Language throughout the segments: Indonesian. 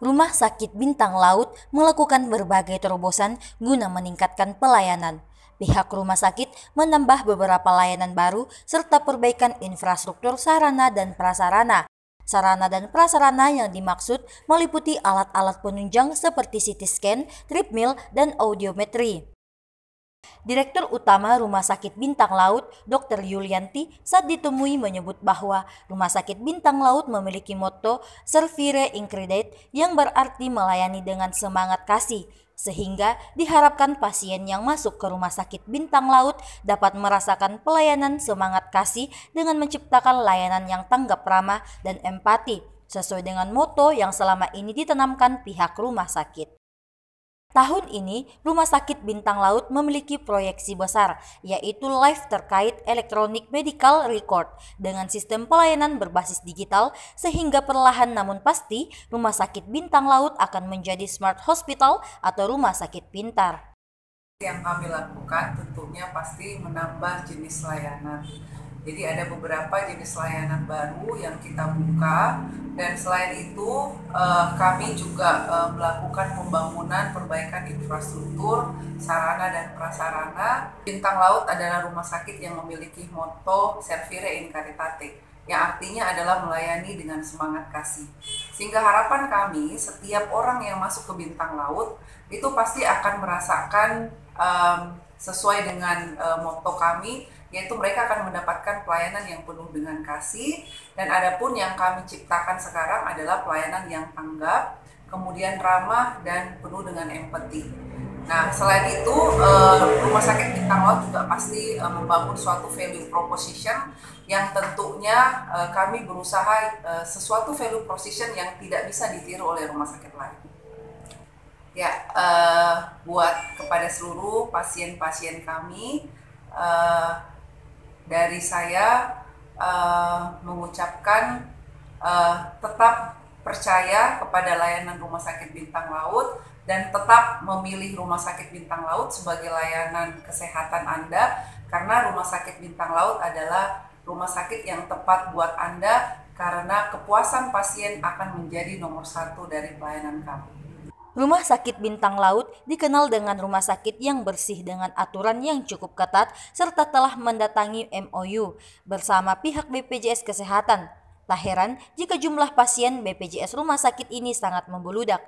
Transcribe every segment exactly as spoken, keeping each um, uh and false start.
Rumah Sakit Bintang Laut melakukan berbagai terobosan guna meningkatkan pelayanan. Pihak rumah sakit menambah beberapa layanan baru serta perbaikan infrastruktur sarana dan prasarana. Sarana dan prasarana yang dimaksud meliputi alat-alat penunjang seperti C T scan, treadmill, dan audiometri. Direktur Utama Rumah Sakit Bintang Laut, dokter Yulianti, saat ditemui menyebut bahwa Rumah Sakit Bintang Laut memiliki motto Servire Incredit yang berarti melayani dengan semangat kasih, sehingga diharapkan pasien yang masuk ke Rumah Sakit Bintang Laut dapat merasakan pelayanan semangat kasih dengan menciptakan layanan yang tanggap ramah dan empati, sesuai dengan motto yang selama ini ditanamkan pihak rumah sakit. Tahun ini, Rumah Sakit Bintang Laut memiliki proyeksi besar, yaitu live terkait elektronik medical record dengan sistem pelayanan berbasis digital, sehingga perlahan namun pasti Rumah Sakit Bintang Laut akan menjadi smart hospital atau rumah sakit pintar. Yang kami lakukan tentunya pasti menambah jenis layanan. Jadi ada beberapa jenis layanan baru yang kita buka, dan selain itu eh, kami juga eh, melakukan pembangunan perbaikan infrastruktur, sarana dan prasarana. Bintang Laut adalah rumah sakit yang memiliki motto Servire in Caritate, yang artinya adalah melayani dengan semangat kasih. Sehingga harapan kami, setiap orang yang masuk ke Bintang Laut itu pasti akan merasakan um, sesuai dengan uh, motto kami, yaitu mereka akan mendapatkan pelayanan yang penuh dengan kasih. Dan adapun yang kami ciptakan sekarang adalah pelayanan yang tanggap, kemudian ramah dan penuh dengan empati. Nah, selain itu, uh, Rumah Sakit Bintang Laut juga pasti uh, membangun suatu value proposition yang tentunya uh, kami berusaha uh, sesuatu value proposition yang tidak bisa ditiru oleh rumah sakit lain. Ya, uh, buat kepada seluruh pasien-pasien kami, uh, dari saya uh, mengucapkan uh, tetap percaya kepada layanan Rumah Sakit Bintang Laut dan tetap memilih Rumah Sakit Bintang Laut sebagai layanan kesehatan Anda, karena Rumah Sakit Bintang Laut adalah rumah sakit yang tepat buat Anda, karena kepuasan pasien akan menjadi nomor satu dari pelayanan kami. Rumah Sakit Bintang Laut dikenal dengan rumah sakit yang bersih dengan aturan yang cukup ketat serta telah mendatangi M O U bersama pihak B P J S Kesehatan. Tak heran jika jumlah pasien B P J S rumah sakit ini sangat membeludak.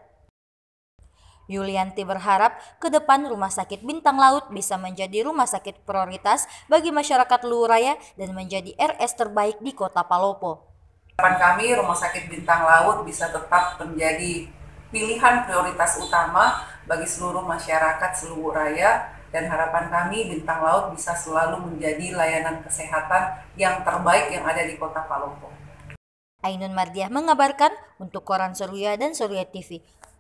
Yulianti berharap ke depan Rumah Sakit Bintang Laut bisa menjadi rumah sakit prioritas bagi masyarakat Luhuraya dan menjadi R S terbaik di Kota Palopo. Harapan kami Rumah Sakit Bintang Laut bisa tetap menjadi pilihan prioritas utama bagi seluruh masyarakat Luhuraya, dan harapan kami Bintang Laut bisa selalu menjadi layanan kesehatan yang terbaik yang ada di Kota Palopo. Ainun Mardiah mengabarkan untuk Koran Surya dan Surya T V.